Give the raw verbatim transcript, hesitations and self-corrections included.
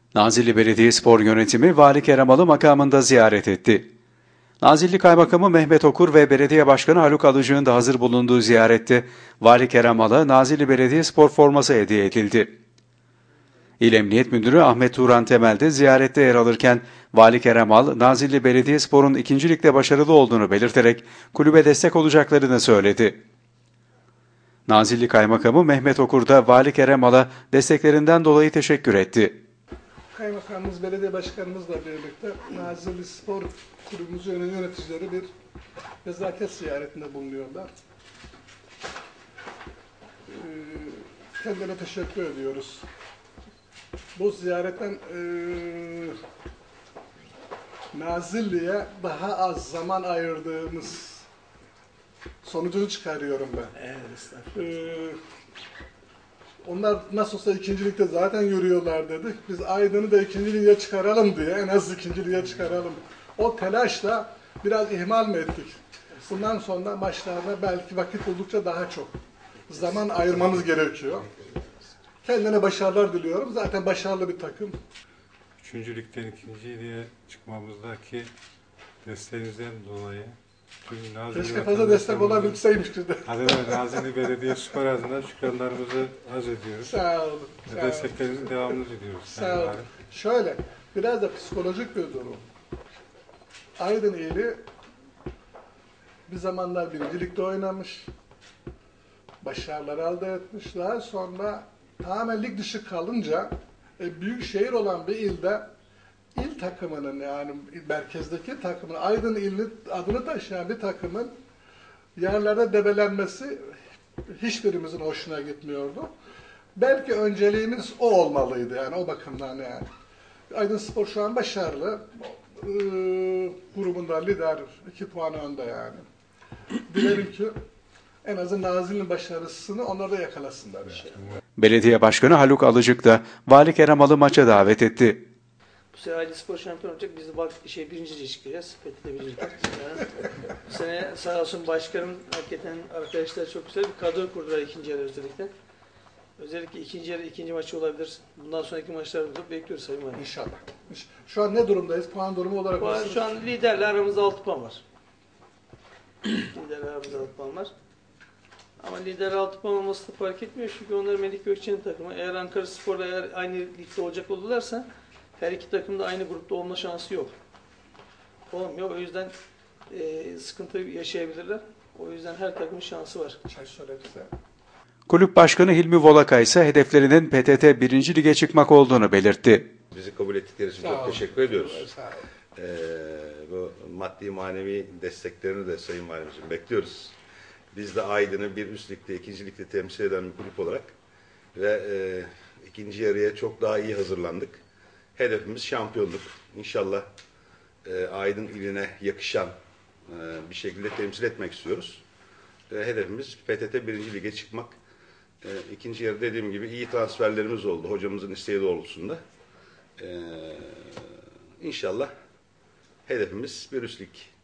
Nazilli Belediyespor Yönetimi Vali Keremalı makamında ziyaret etti. Nazilli Kaymakamı Mehmet Okur ve Belediye Başkanı Haluk Alıcık'ın da hazır bulunduğu ziyarette Vali Keremalı Nazilli Belediyespor forması hediye edildi. İl Emniyet Müdürü Ahmet Turan Temel de ziyarette yer alırken Vali Keremal, Nazilli Belediyespor'un ikinci ligde başarılı olduğunu belirterek kulübe destek olacaklarını söyledi. Nazilli Kaymakamı Mehmet Okur da Vali Keremal'a desteklerinden dolayı teşekkür etti. Kaymakamımız, belediye başkanımızla birlikte Nazilli Spor Kulübümüzün yöneticileri bir nezaket ziyaretinde bulunuyorlar. Ee, kendilerine teşekkür ediyoruz. Bu ziyaretten e, Nazilli'ye daha az zaman ayırdığımız sonucunu çıkarıyorum ben. Evet, ee, onlar nasıl olsa ikincilikte zaten yürüyorlar dedik. Biz Aydın'ı da ikinciliğe çıkaralım diye, en az ikinciliğe çıkaralım. O telaşla biraz ihmal mi ettik? Bundan sonra maçlarda belki vakit buldukça daha çok zaman ayırmamız gerekiyor. Kendine başarılar diliyorum. Zaten başarılı bir takım. Üçüncü ligden ikinciye çıkmamızdaki desteğinizden dolayı keşke fazla destek olabilseymiş de. Adına Nazilli Belediyespor adına şükranlarımızı arz ediyoruz. Sağ olun. Ve desteklerinizin devamını diliyoruz. Sağ olun. Şöyle, biraz da psikolojik bir durum. Aydın ili bir zamanlar birinci ligde oynamış, başarılar elde etmiş. Daha sonra tamamen lig dışı kalınca e, büyük şehir olan bir ilde il takımının, yani merkezdeki takımın, Aydın ilinin adını taşıyan bir takımın yerlerde debelenmesi hiçbirimizin hoşuna gitmiyordu. Belki önceliğimiz o olmalıydı, yani o bakımdan yani. Aydınspor şu an başarılı. Ee, grubunda lider, iki puan önde yani. Dilerim ki en azından Nazilli'nin başarısını onlar da yakalasınlar yani. Belediye Başkanı Haluk Alıcık da Vali Keremalı maça davet etti. Bu sene Aydınspor şampiyon olacak. Biz de bak şey birinciye çıkacağız. Fethi'de birinci. Bu sene sağ olsun başkanım, hakikaten arkadaşlar çok güzel bir kadro kurdular ikinci yarı özellikle. Özellikle ikinci yarı ikinci maçı olabilir. Bundan sonraki maçlarımızı bekliyoruz Sayın Valim. İnşallah. Şu an ne durumdayız? Puan durumu olarak? Puan, şu an liderle aramızda altı puan var. Liderle aramızda altı puan var. Ama lider altı puan olması da fark etmiyor. Çünkü onlar Melik Gökçen'in takımı. Eğer Ankaraspor'la eğer aynı ligde olacak olurlarsa her iki takım da aynı grupta olma şansı yok. Olmuyor. O yüzden e, sıkıntı yaşayabilirler. O yüzden her takımın şansı var. Kulüp Başkanı Hilmi Volaka ise hedeflerinin P T T birinci Lig'e çıkmak olduğunu belirtti. Bizi kabul ettikleri için çok teşekkür ediyoruz. Ee, bu maddi manevi desteklerini de Sayın Valimizin bekliyoruz. Biz de Aydın'ı bir üst ligde, ikinci ligde temsil eden bir kulüp olarak ve e, ikinci yarıya çok daha iyi hazırlandık. Hedefimiz şampiyonluk. İnşallah e, Aydın iline yakışan e, bir şekilde temsil etmek istiyoruz. E, hedefimiz P T T birinci Lig'e çıkmak. E, ikinci yarı dediğim gibi iyi transferlerimiz oldu. Hocamızın isteği doğrultusunda. E, İnşallah hedefimiz bir üst lig.